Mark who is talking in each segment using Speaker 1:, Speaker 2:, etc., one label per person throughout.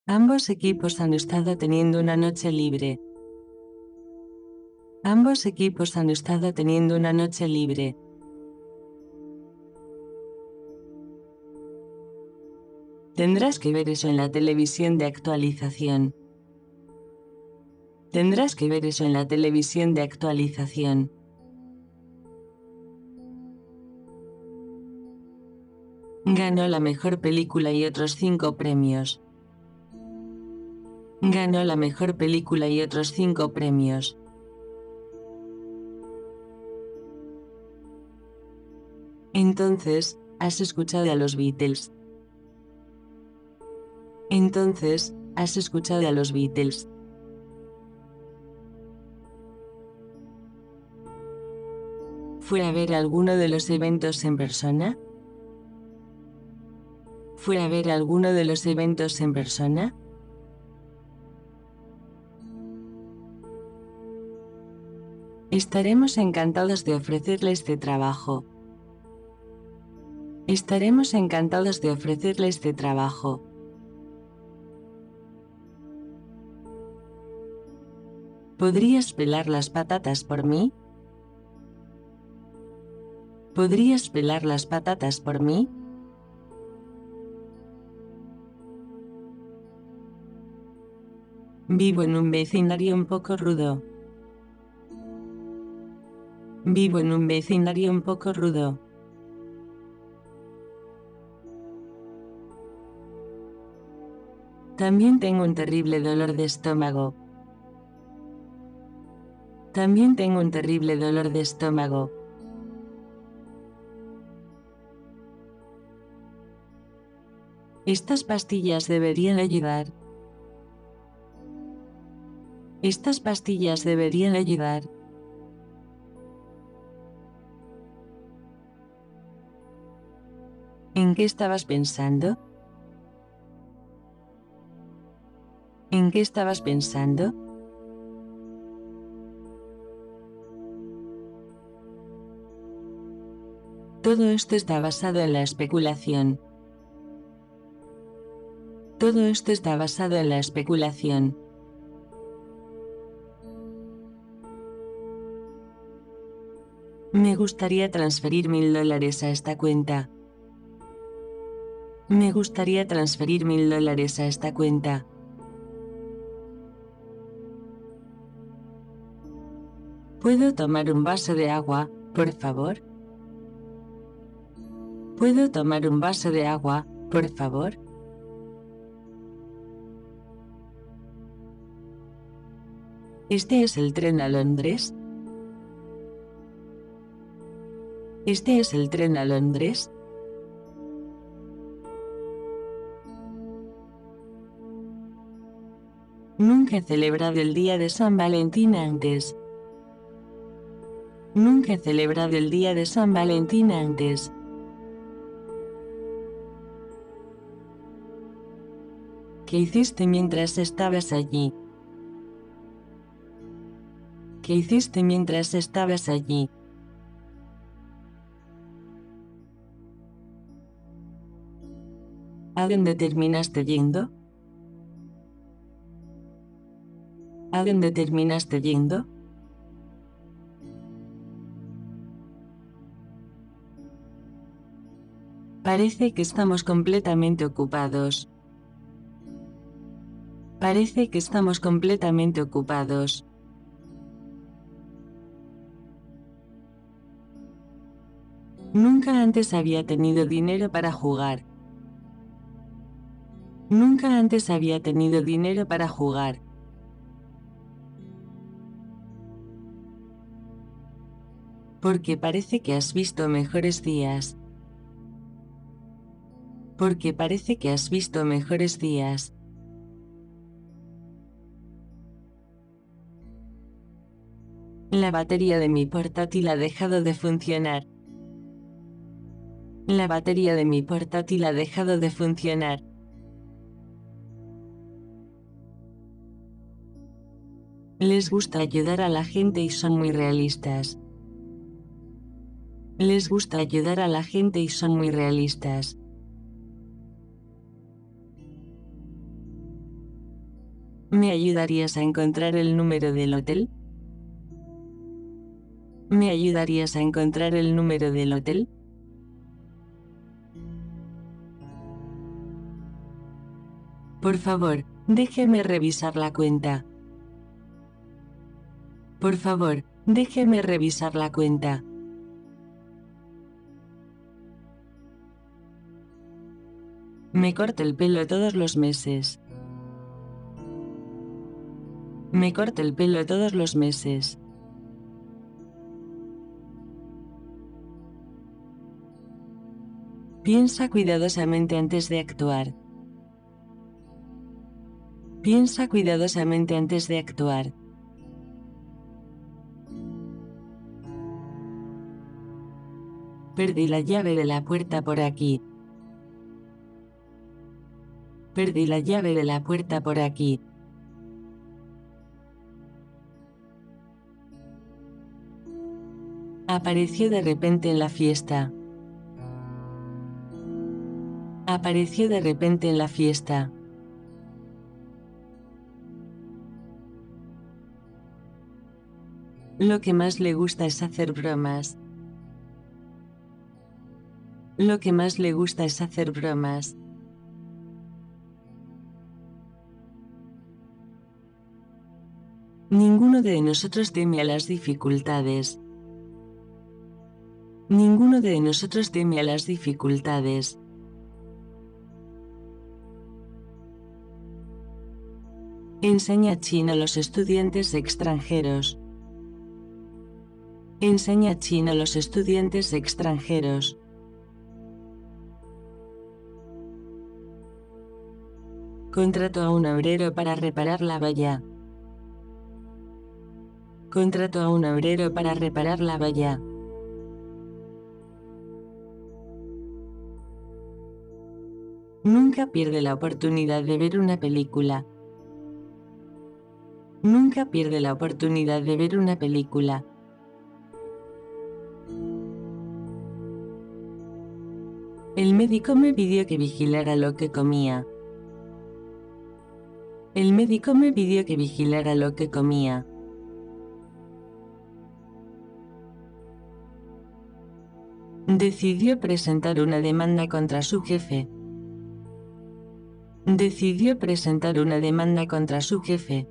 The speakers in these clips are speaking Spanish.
Speaker 1: Ambos equipos han estado teniendo una noche libre. Ambos equipos han estado teniendo una noche libre. Tendrás que ver eso en la televisión de actualización. Tendrás que ver eso en la televisión de actualización. Ganó la mejor película y otros 5 premios. Ganó la mejor película y otros 5 premios. Entonces, ¿has escuchado a los Beatles? Entonces, ¿has escuchado a los Beatles? ¿Fue a ver alguno de los eventos en persona? ¿Fue a ver alguno de los eventos en persona? Estaremos encantados de ofrecerle este trabajo. Estaremos encantados de ofrecerle este trabajo. ¿Podrías pelar las patatas por mí? ¿Podrías pelar las patatas por mí? Vivo en un vecindario un poco rudo. Vivo en un vecindario un poco rudo. También tengo un terrible dolor de estómago. También tengo un terrible dolor de estómago. Estas pastillas deberían ayudar. Estas pastillas deberían ayudar. ¿En qué estabas pensando? ¿En qué estabas pensando? Todo esto está basado en la especulación. Todo esto está basado en la especulación. Me gustaría transferir $1000 a esta cuenta. Me gustaría transferir $1000 a esta cuenta. ¿Puedo tomar un vaso de agua, por favor? ¿Puedo tomar un vaso de agua, por favor? ¿Este es el tren a Londres? ¿Este es el tren a Londres? Nunca he celebrado el día de San Valentín antes. Nunca he celebrado el día de San Valentín antes. ¿Qué hiciste mientras estabas allí? ¿Qué hiciste mientras estabas allí? ¿A dónde terminaste yendo? ¿A dónde terminaste yendo? Parece que estamos completamente ocupados. Parece que estamos completamente ocupados. Nunca antes había tenido dinero para jugar. Nunca antes había tenido dinero para jugar. Porque parece que has visto mejores días. Porque parece que has visto mejores días. La batería de mi portátil ha dejado de funcionar. La batería de mi portátil ha dejado de funcionar. Les gusta ayudar a la gente y son muy realistas. Les gusta ayudar a la gente y son muy realistas. ¿Me ayudarías a encontrar el número del hotel? ¿Me ayudarías a encontrar el número del hotel? Por favor, déjeme revisar la cuenta. Por favor, déjeme revisar la cuenta. Me corto el pelo todos los meses. Me corto el pelo todos los meses. Piensa cuidadosamente antes de actuar. Piensa cuidadosamente antes de actuar. Perdí la llave de la puerta por aquí. Perdí la llave de la puerta por aquí. Apareció de repente en la fiesta. Apareció de repente en la fiesta. Lo que más le gusta es hacer bromas. Lo que más le gusta es hacer bromas. Ninguno de nosotros teme a las dificultades. Ninguno de nosotros teme a las dificultades. Enseña chino a los estudiantes extranjeros. Enseña chino a los estudiantes extranjeros. Contrató a un obrero para reparar la valla. Contrató a un obrero para reparar la valla. Nunca pierde la oportunidad de ver una película. Nunca pierde la oportunidad de ver una película. El médico me pidió que vigilara lo que comía. El médico me pidió que vigilara lo que comía. Decidió presentar una demanda contra su jefe. Decidió presentar una demanda contra su jefe.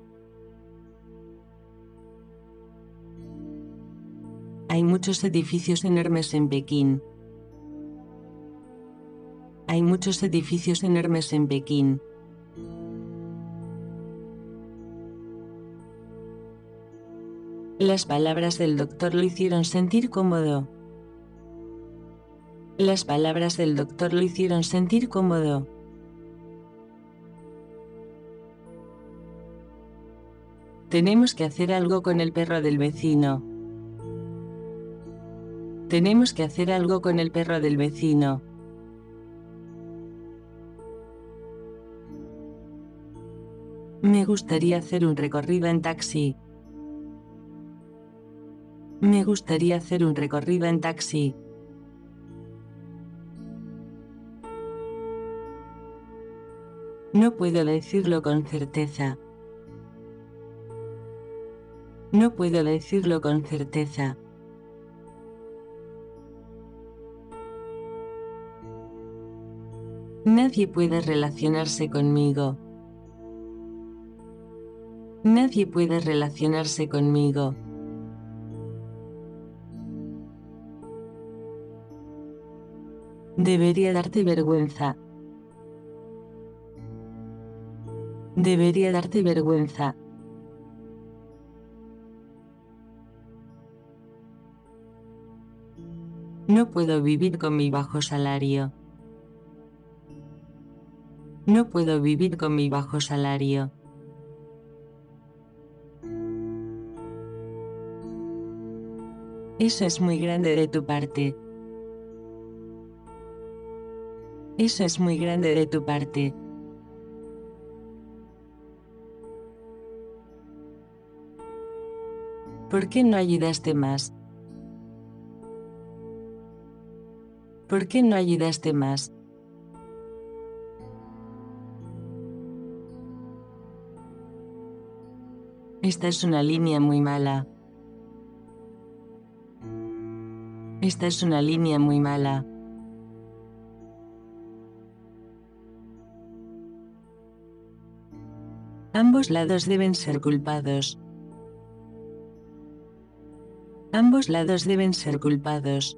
Speaker 1: Hay muchos edificios enormes en Pekín. Hay muchos edificios enormes en Pekín. Las palabras del doctor lo hicieron sentir cómodo. Las palabras del doctor lo hicieron sentir cómodo. Tenemos que hacer algo con el perro del vecino. Tenemos que hacer algo con el perro del vecino. Me gustaría hacer un recorrido en taxi. Me gustaría hacer un recorrido en taxi. No puedo decirlo con certeza. No puedo decirlo con certeza. Nadie puede relacionarse conmigo. Nadie puede relacionarse conmigo. Debería darte vergüenza. Debería darte vergüenza. No puedo vivir con mi bajo salario. No puedo vivir con mi bajo salario. Eso es muy grande de tu parte. Eso es muy grande de tu parte. ¿Por qué no ayudaste más? ¿Por qué no ayudaste más? Esta es una línea muy mala. Esta es una línea muy mala. Ambos lados deben ser culpados. Ambos lados deben ser culpados.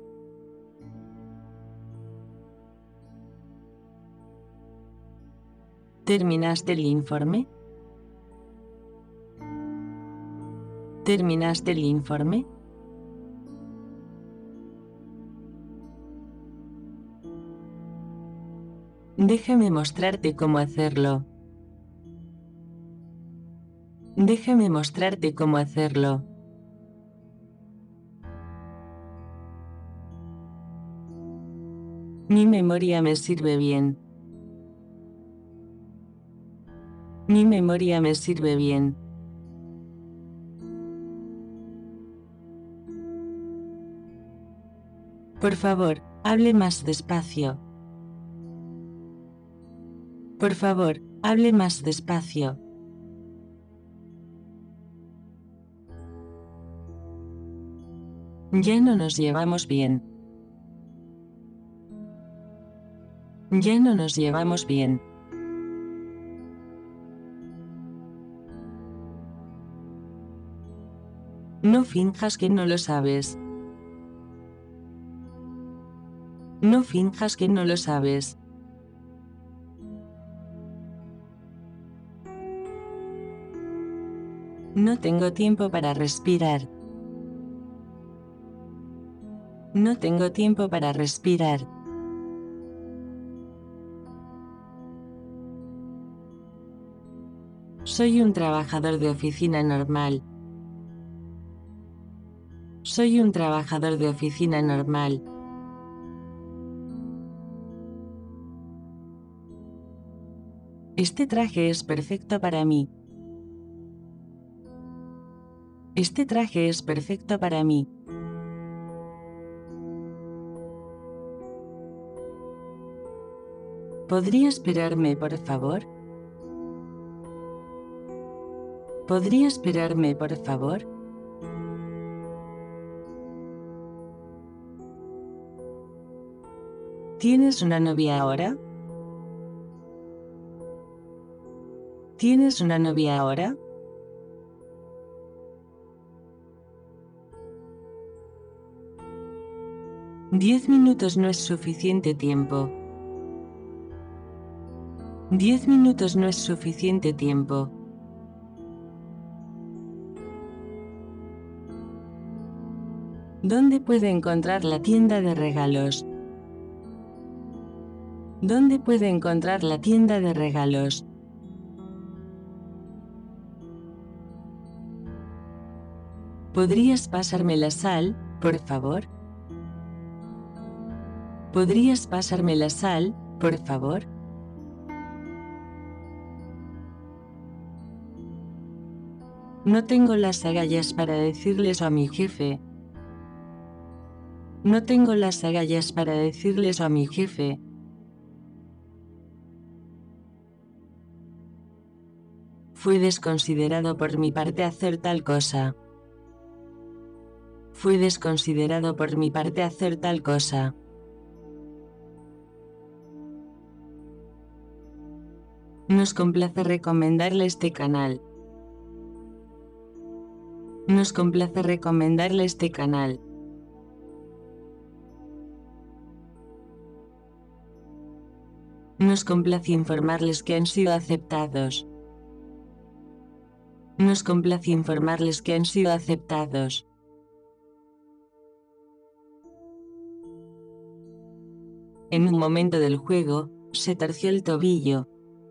Speaker 1: ¿Terminaste el informe? ¿Terminaste el informe? Déjame mostrarte cómo hacerlo. Déjame mostrarte cómo hacerlo. Mi memoria me sirve bien. Mi memoria me sirve bien. Por favor, hable más despacio. Por favor, hable más despacio. Ya no nos llevamos bien. Ya no nos llevamos bien. No finjas que no lo sabes. No finjas que no lo sabes. No tengo tiempo para respirar. No tengo tiempo para respirar. Soy un trabajador de oficina normal. Soy un trabajador de oficina normal. Este traje es perfecto para mí. Este traje es perfecto para mí. ¿Podría esperarme, por favor? ¿Podría esperarme, por favor? ¿Tienes una novia ahora? ¿Tienes una novia ahora? Diez minutos no es suficiente tiempo. 10 minutos no es suficiente tiempo. ¿Dónde puede encontrar la tienda de regalos? ¿Dónde puede encontrar la tienda de regalos? ¿Podrías pasarme la sal, por favor? ¿Podrías pasarme la sal, por favor? No tengo las agallas para decirle eso a mi jefe. No tengo las agallas para decirle eso a mi jefe. Fui desconsiderado por mi parte hacer tal cosa. Fui desconsiderado por mi parte hacer tal cosa. Nos complace recomendarle este canal. Nos complace recomendarle este canal. Nos complace informarles que han sido aceptados. Nos complace informarles que han sido aceptados. En un momento del juego, se torció el tobillo.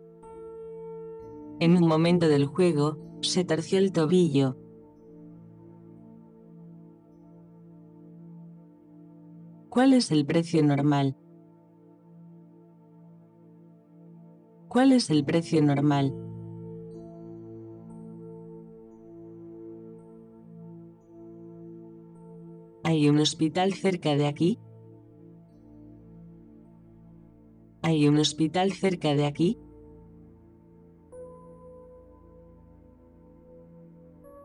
Speaker 1: En un momento del juego, se torció el tobillo. ¿Cuál es el precio normal? ¿Cuál es el precio normal? ¿Hay un hospital cerca de aquí? ¿Hay un hospital cerca de aquí?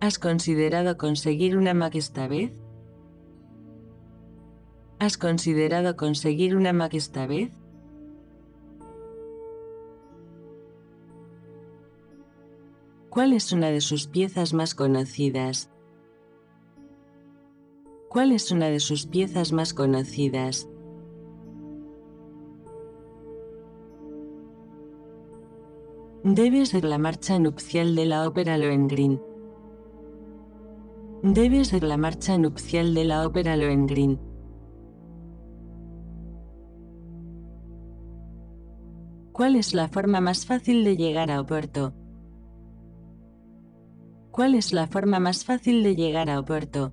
Speaker 1: ¿Has considerado conseguir una Mac esta vez? ¿Has considerado conseguir una Mac esta vez? ¿Cuál es una de sus piezas más conocidas? ¿Cuál es una de sus piezas más conocidas? Debe ser la marcha nupcial de la ópera Lohengrin. Debe ser la marcha nupcial de la ópera Lohengrin. ¿Cuál es la forma más fácil de llegar a Oporto? ¿Cuál es la forma más fácil de llegar a Oporto?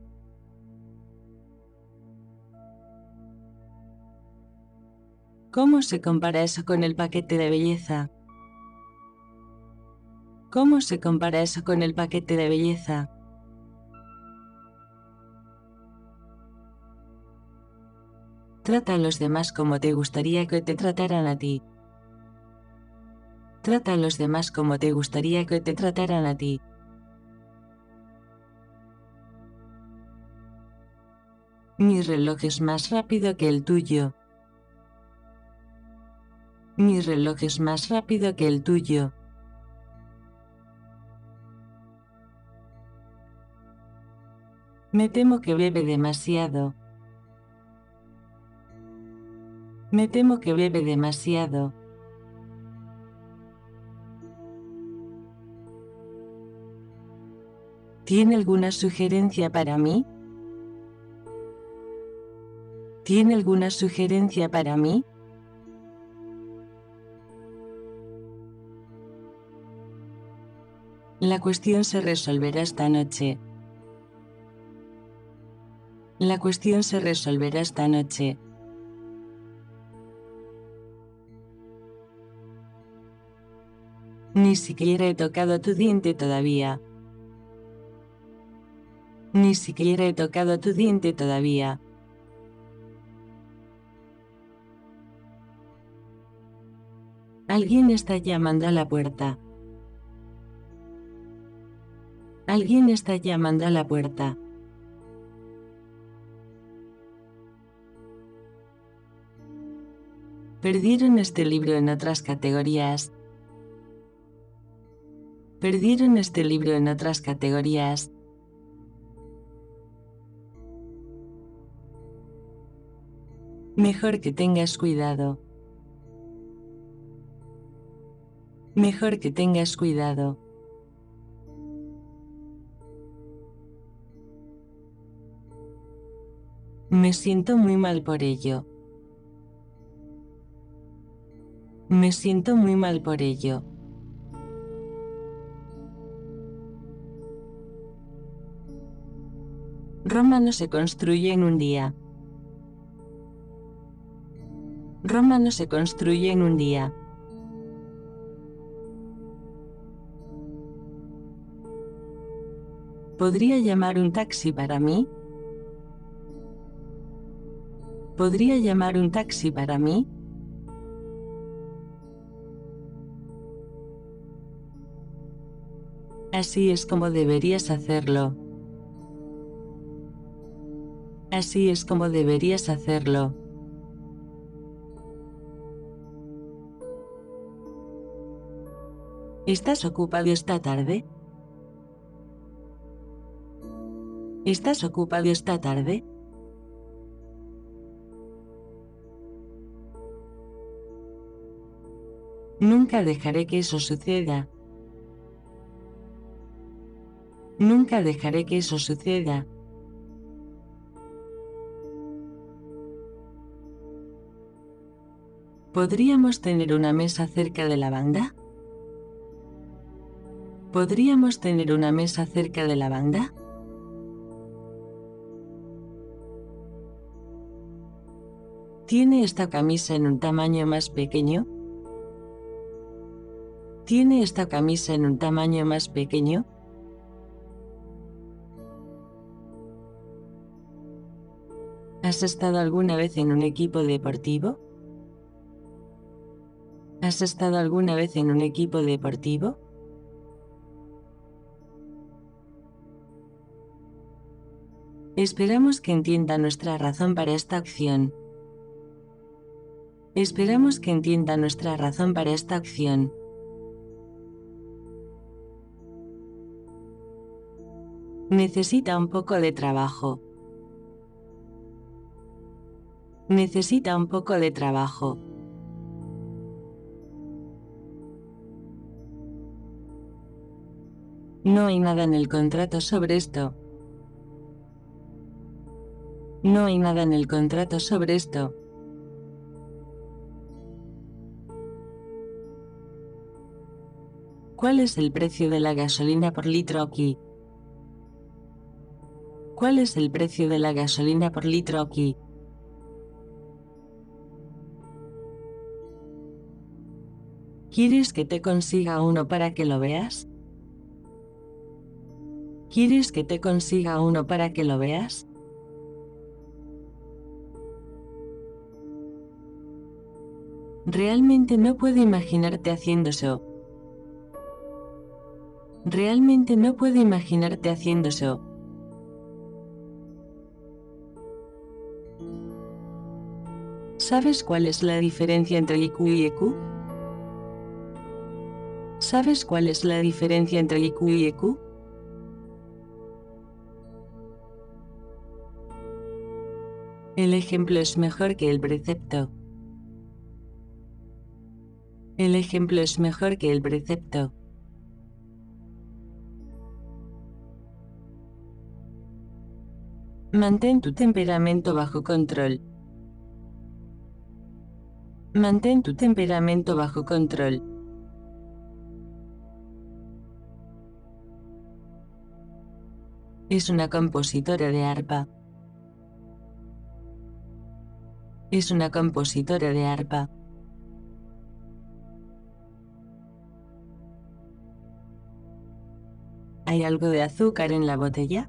Speaker 1: ¿Cómo se compara eso con el paquete de belleza? ¿Cómo se compara eso con el paquete de belleza? Trata a los demás como te gustaría que te trataran a ti. Trata a los demás como te gustaría que te trataran a ti. Mi reloj es más rápido que el tuyo. Mi reloj es más rápido que el tuyo. Me temo que bebe demasiado. Me temo que bebe demasiado. ¿Tiene alguna sugerencia para mí? ¿Tiene alguna sugerencia para mí? La cuestión se resolverá esta noche. La cuestión se resolverá esta noche. Ni siquiera he tocado tu diente todavía. Ni siquiera he tocado tu diente todavía. Alguien está llamando a la puerta. Alguien está llamando a la puerta. Perdieron este libro en otras categorías. Perdieron este libro en otras categorías. Mejor que tengas cuidado. Mejor que tengas cuidado. Me siento muy mal por ello. Me siento muy mal por ello. Roma no se construye en un día. Roma no se construye en un día. ¿Podría llamar un taxi para mí? ¿Podría llamar un taxi para mí? Así es como deberías hacerlo. Así es como deberías hacerlo. ¿Estás ocupado esta tarde? ¿Estás ocupado esta tarde? Nunca dejaré que eso suceda. Nunca dejaré que eso suceda. ¿Podríamos tener una mesa cerca de la banda? ¿Podríamos tener una mesa cerca de la banda? ¿Tiene esta camisa en un tamaño más pequeño? ¿Tiene esta camisa en un tamaño más pequeño? ¿Has estado alguna vez en un equipo deportivo? ¿Has estado alguna vez en un equipo deportivo? Esperamos que entienda nuestra razón para esta acción. Esperamos que entienda nuestra razón para esta acción. Necesita un poco de trabajo. Necesita un poco de trabajo. No hay nada en el contrato sobre esto. No hay nada en el contrato sobre esto. ¿Cuál es el precio de la gasolina por litro aquí? ¿Cuál es el precio de la gasolina por litro aquí? ¿Quieres que te consiga uno para que lo veas? ¿Quieres que te consiga uno para que lo veas? Realmente no puedo imaginarte haciendo eso. Realmente no puedo imaginarte haciendo eso. ¿Sabes cuál es la diferencia entre IQ y EQ? ¿Sabes cuál es la diferencia entre IQ y EQ? El ejemplo es mejor que el precepto. El ejemplo es mejor que el precepto. Mantén tu temperamento bajo control. Mantén tu temperamento bajo control. Es una compositora de arpa. Es una compositora de arpa. ¿Hay algo de azúcar en la botella?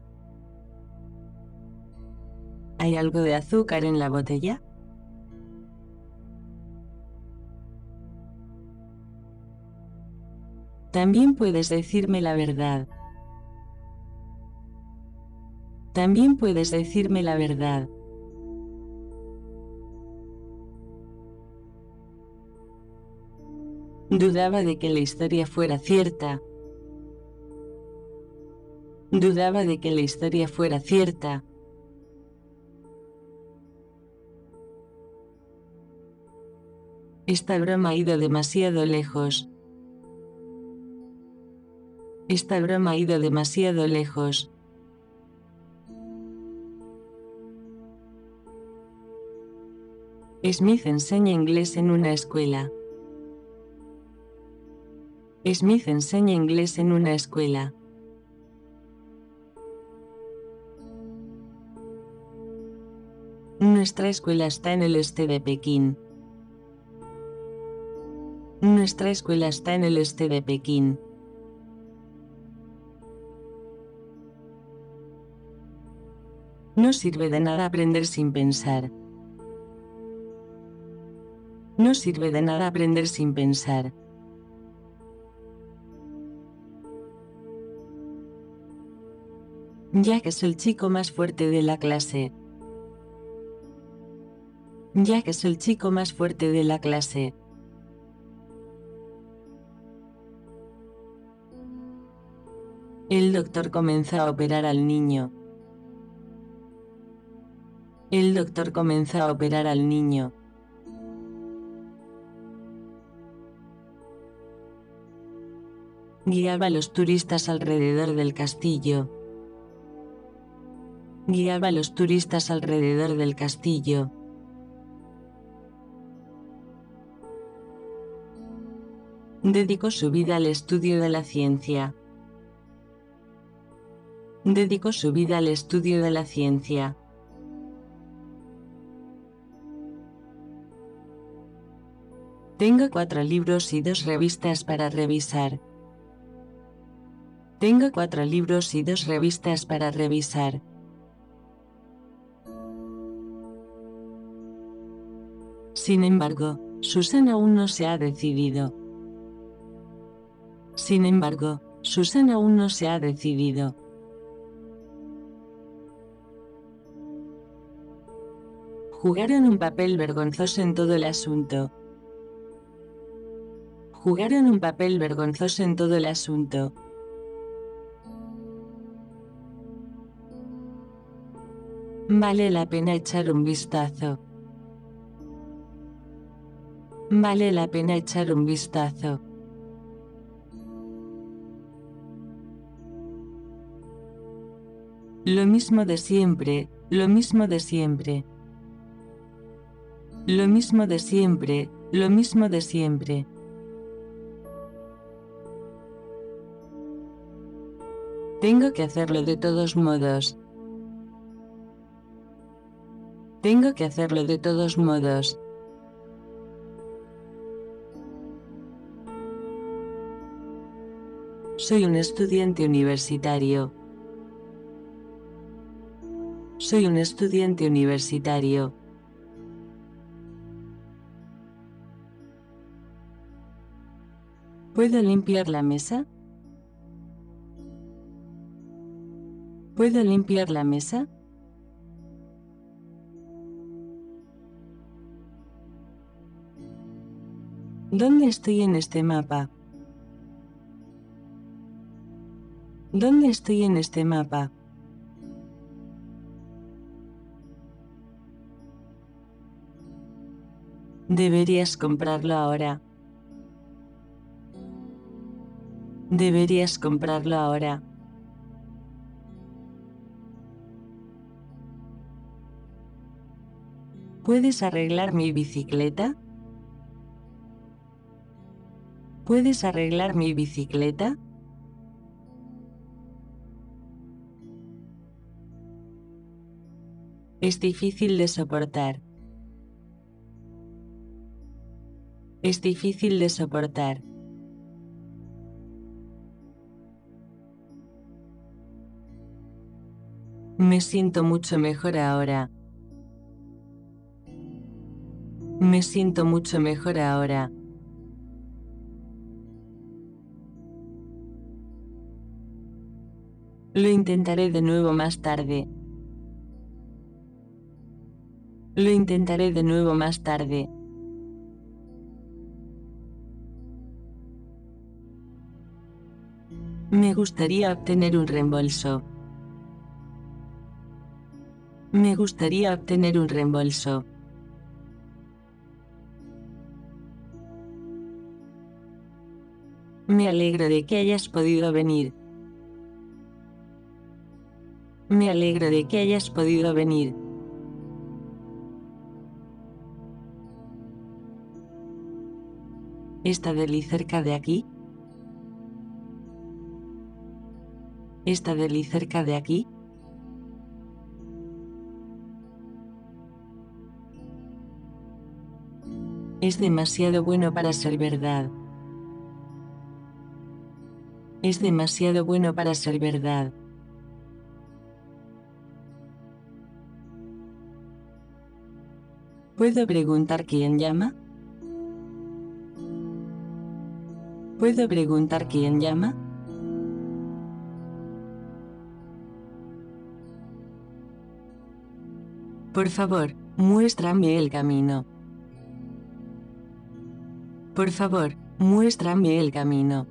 Speaker 1: ¿Hay algo de azúcar en la botella? También puedes decirme la verdad. También puedes decirme la verdad. Dudaba de que la historia fuera cierta. Dudaba de que la historia fuera cierta. Esta broma ha ido demasiado lejos. Esta broma ha ido demasiado lejos. Smith enseña inglés en una escuela. Smith enseña inglés en una escuela. Nuestra escuela está en el este de Pekín. Nuestra escuela está en el este de Pekín. No sirve de nada aprender sin pensar. No sirve de nada aprender sin pensar. Jack es el chico más fuerte de la clase. Jack es el chico más fuerte de la clase. El doctor comenzó a operar al niño. El doctor comenzó a operar al niño. Guiaba a los turistas alrededor del castillo. Guiaba a los turistas alrededor del castillo. Dedicó su vida al estudio de la ciencia. Dedicó su vida al estudio de la ciencia. Tengo 4 libros y 2 revistas para revisar. Tengo 4 libros y 2 revistas para revisar. Sin embargo, Susan aún no se ha decidido. Sin embargo, Susan aún no se ha decidido. Jugaron un papel vergonzoso en todo el asunto. Jugaron un papel vergonzoso en todo el asunto. Vale la pena echar un vistazo. Vale la pena echar un vistazo. Lo mismo de siempre, lo mismo de siempre. Lo mismo de siempre, lo mismo de siempre. Tengo que hacerlo de todos modos. Tengo que hacerlo de todos modos. Soy un estudiante universitario. Soy un estudiante universitario. ¿Puedo limpiar la mesa? ¿Puedo limpiar la mesa? ¿Dónde estoy en este mapa? ¿Dónde estoy en este mapa? Deberías comprarlo ahora. Deberías comprarlo ahora. ¿Puedes arreglar mi bicicleta? ¿Puedes arreglar mi bicicleta? Es difícil de soportar. Es difícil de soportar. Me siento mucho mejor ahora. Me siento mucho mejor ahora. Lo intentaré de nuevo más tarde. Lo intentaré de nuevo más tarde. Me gustaría obtener un reembolso. Me gustaría obtener un reembolso. Me alegro de que hayas podido venir. Me alegro de que hayas podido venir. ¿Está Delhi cerca de aquí? ¿Está Delhi cerca de aquí? Es demasiado bueno para ser verdad. Es demasiado bueno para ser verdad. ¿Puedo preguntar quién llama? ¿Puedo preguntar quién llama? Por favor, muéstrame el camino. Por favor, muéstrame el camino.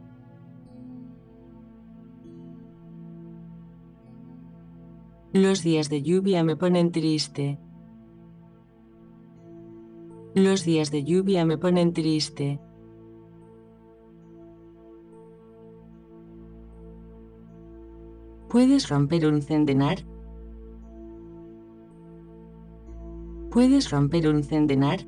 Speaker 1: Los días de lluvia me ponen triste. Los días de lluvia me ponen triste. ¿Puedes romper un centenar? ¿Puedes romper un centenar?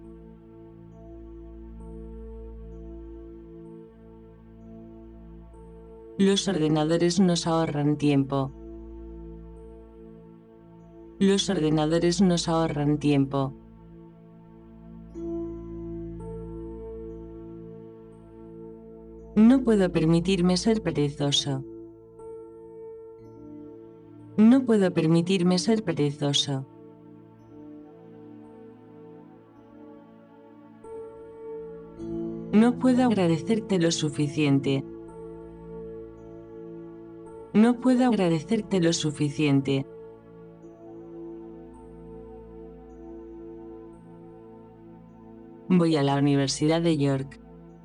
Speaker 1: Los ordenadores nos ahorran tiempo. Los ordenadores nos ahorran tiempo. No puedo permitirme ser perezoso. No puedo permitirme ser perezoso. No puedo agradecerte lo suficiente. No puedo agradecerte lo suficiente. Voy a la Universidad de York.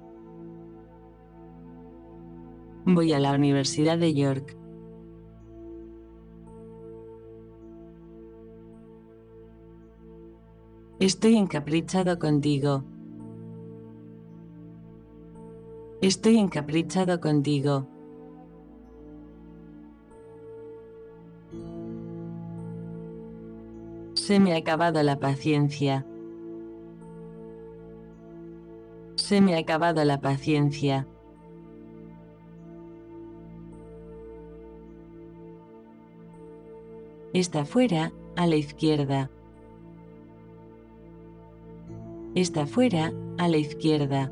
Speaker 1: Voy a la Universidad de York. Estoy encaprichado contigo. Estoy encaprichado contigo. Se me ha acabado la paciencia. Se me ha acabado la paciencia. Está fuera, a la izquierda. Está fuera, a la izquierda.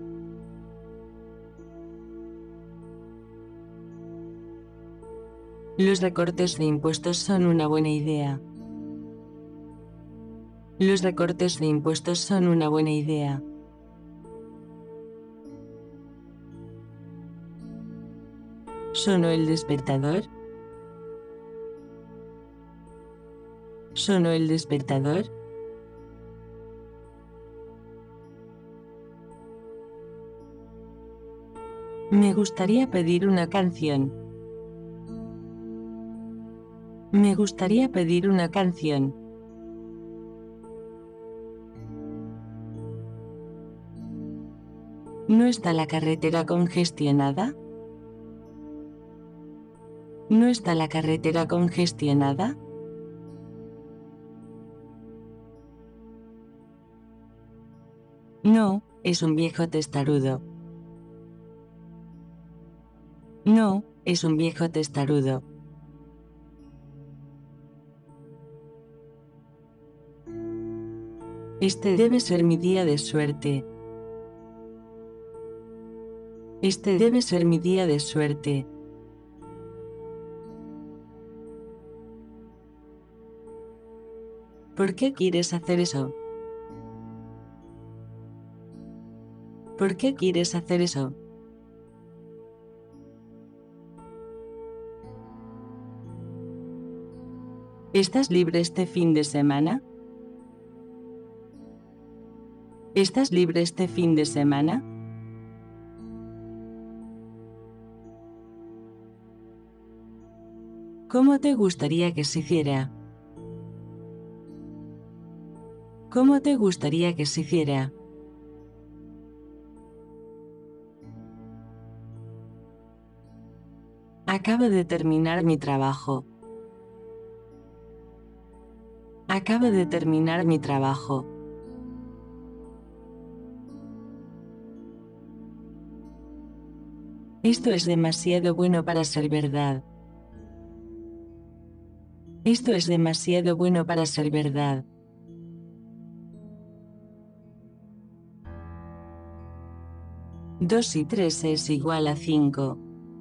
Speaker 1: Los recortes de impuestos son una buena idea. Los recortes de impuestos son una buena idea. ¿Sonó el despertador? ¿Sonó el despertador? Me gustaría pedir una canción. Me gustaría pedir una canción. ¿No está la carretera congestionada? ¿No está la carretera congestionada? No, es un viejo testarudo. No, es un viejo testarudo. Este debe ser mi día de suerte. Este debe ser mi día de suerte. ¿Por qué quieres hacer eso? ¿Por qué quieres hacer eso? ¿Estás libre este fin de semana? ¿Estás libre este fin de semana? ¿Cómo te gustaría que se hiciera? ¿Cómo te gustaría que se hiciera? Acabo de terminar mi trabajo. Acabo de terminar mi trabajo. Esto es demasiado bueno para ser verdad. Esto es demasiado bueno para ser verdad. Dos y 3 es igual a 5.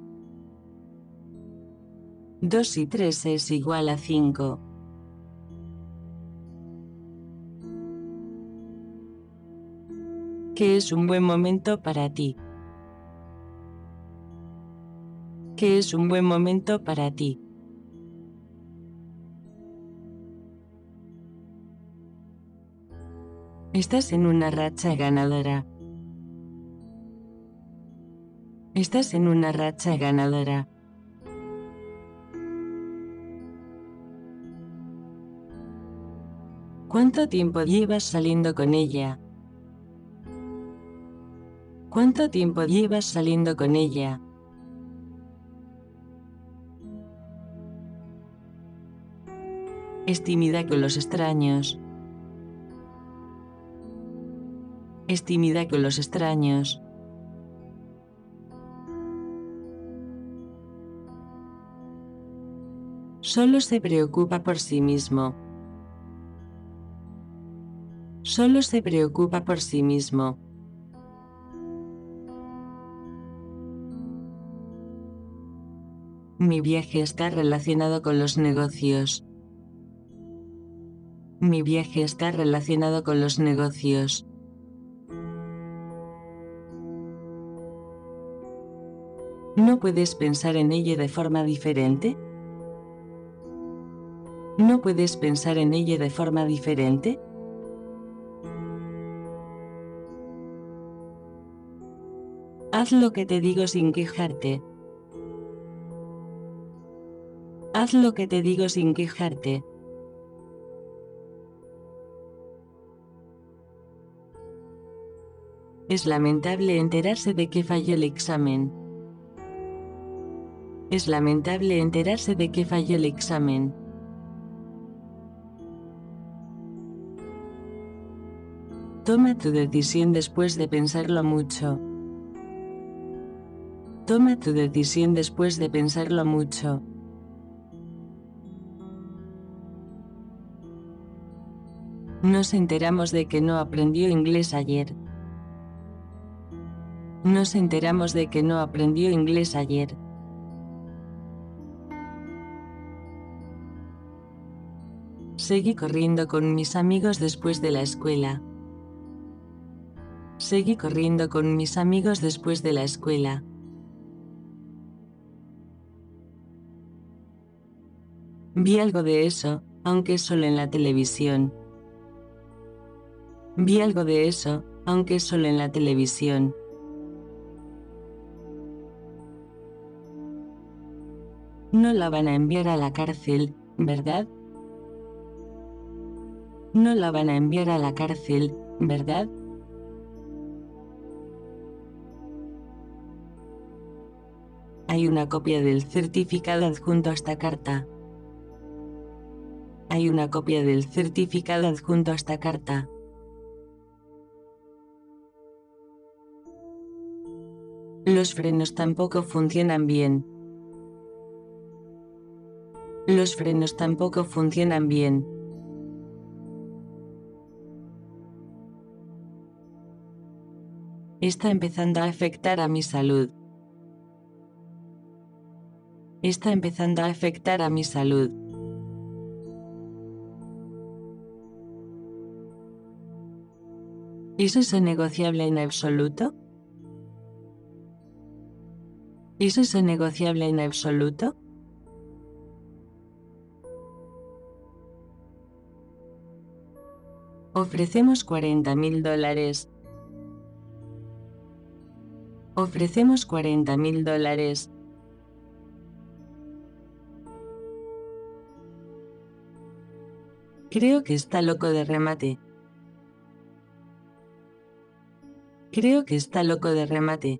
Speaker 1: 2 y 3 es igual a 5. ¿Qué es un buen momento para ti? ¿Qué es un buen momento para ti? Estás en una racha ganadora. Estás en una racha ganadora. ¿Cuánto tiempo llevas saliendo con ella? ¿Cuánto tiempo llevas saliendo con ella? Es tímida con los extraños. Es tímida con los extraños. Solo se preocupa por sí mismo. Solo se preocupa por sí mismo. Mi viaje está relacionado con los negocios. Mi viaje está relacionado con los negocios. ¿No puedes pensar en ella de forma diferente? ¿No puedes pensar en ella de forma diferente? Haz lo que te digo sin quejarte. Haz lo que te digo sin quejarte. Es lamentable enterarse de que falló el examen. Es lamentable enterarse de que falló el examen. Toma tu decisión después de pensarlo mucho. Toma tu decisión después de pensarlo mucho. Nos enteramos de que no aprendió inglés ayer. Nos enteramos de que no aprendió inglés ayer. Seguí corriendo con mis amigos después de la escuela. Seguí corriendo con mis amigos después de la escuela. Vi algo de eso, aunque solo en la televisión. Vi algo de eso, aunque solo en la televisión. No la van a enviar a la cárcel, ¿verdad? No la van a enviar a la cárcel, ¿verdad? Hay una copia del certificado adjunto a esta carta. Hay una copia del certificado adjunto a esta carta. Los frenos tampoco funcionan bien. Los frenos tampoco funcionan bien. Está empezando a afectar a mi salud. Está empezando a afectar a mi salud. ¿Es eso negociable en absoluto? ¿Es eso negociable en absoluto? Ofrecemos $40.000. Ofrecemos $40.000. Creo que está loco de remate. Creo que está loco de remate.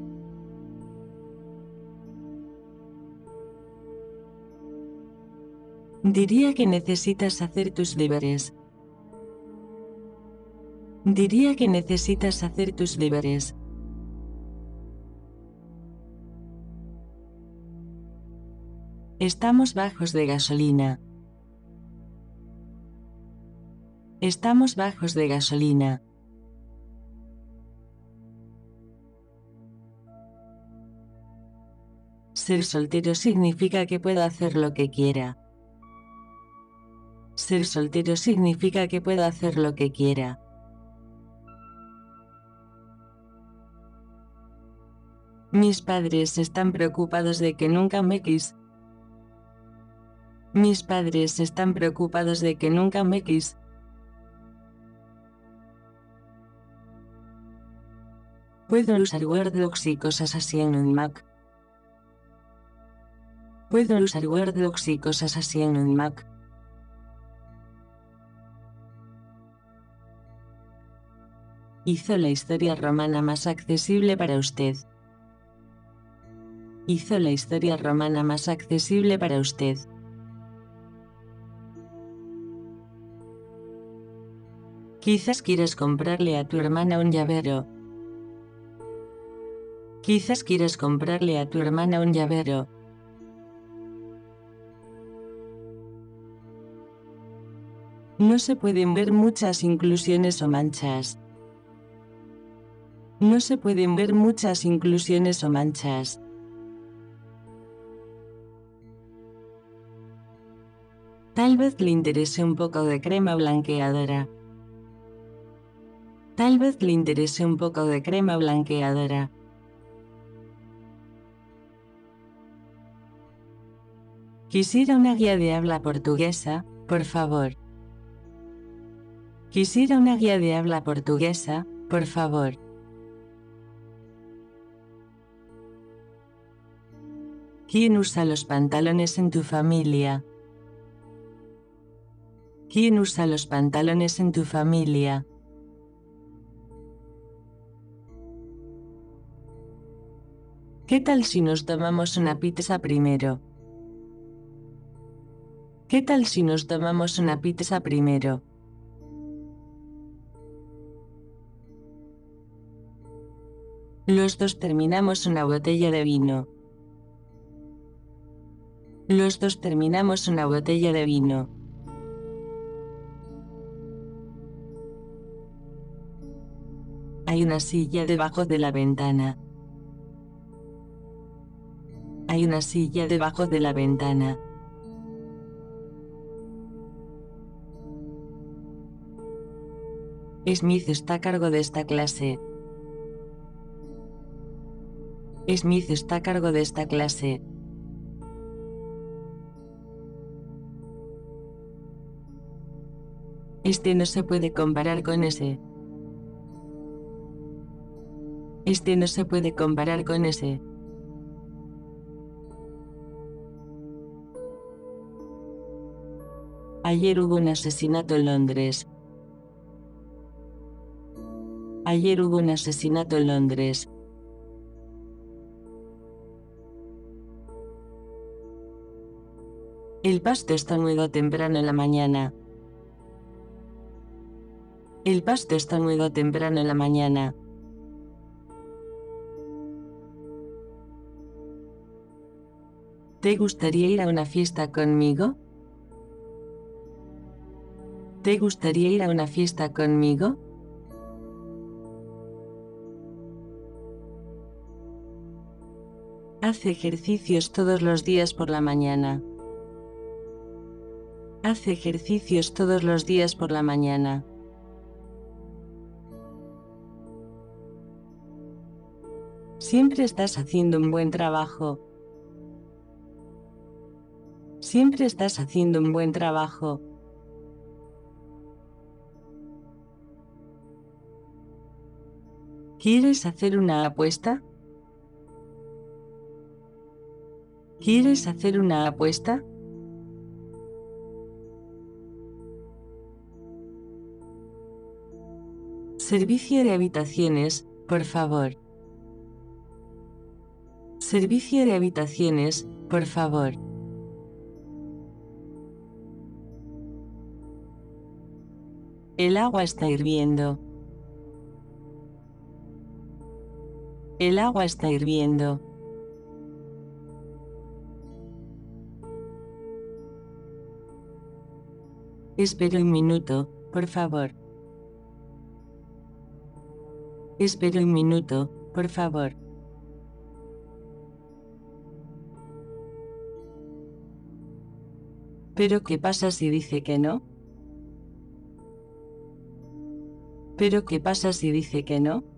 Speaker 1: Diría que necesitas hacer tus deberes. Diría que necesitas hacer tus deberes. Estamos bajos de gasolina. Estamos bajos de gasolina. Ser soltero significa que puedo hacer lo que quiera. Ser soltero significa que puedo hacer lo que quiera. Mis padres están preocupados de que nunca me quis. Mis padres están preocupados de que nunca me quis. Puedo usar Word Docs y cosas así en un Mac. Puedo usar Word Docs y cosas así en un Mac. Hizo la historia romana más accesible para usted. Hizo la historia romana más accesible para usted. Quizás quieras comprarle a tu hermana un llavero. Quizás quieras comprarle a tu hermana un llavero. No se pueden ver muchas inclusiones o manchas. No se pueden ver muchas inclusiones o manchas. Tal vez le interese un poco de crema blanqueadora. Tal vez le interese un poco de crema blanqueadora. Quisiera una guía de habla portuguesa, por favor. Quisiera una guía de habla portuguesa, por favor. ¿Quién usa los pantalones en tu familia? ¿Quién usa los pantalones en tu familia? ¿Qué tal si nos tomamos una pizza primero? ¿Qué tal si nos tomamos una pizza primero? Los dos terminamos una botella de vino. Los dos terminamos una botella de vino. Hay una silla debajo de la ventana. Hay una silla debajo de la ventana. Smith está a cargo de esta clase. Smith está a cargo de esta clase. Este no se puede comparar con ese. Este no se puede comparar con ese. Ayer hubo un asesinato en Londres. Ayer hubo un asesinato en Londres. El pasto estornudó temprano en la mañana. El pasto estornudó temprano en la mañana. ¿Te gustaría ir a una fiesta conmigo? ¿Te gustaría ir a una fiesta conmigo? Hace ejercicios todos los días por la mañana. Hace ejercicios todos los días por la mañana. Siempre estás haciendo un buen trabajo. Siempre estás haciendo un buen trabajo. ¿Quieres hacer una apuesta? ¿Quieres hacer una apuesta? Servicio de habitaciones, por favor. Servicio de habitaciones, por favor. El agua está hirviendo. El agua está hirviendo. Espera un minuto, por favor. Espera un minuto, por favor. ¿Pero qué pasa si dice que no? ¿Pero qué pasa si dice que no?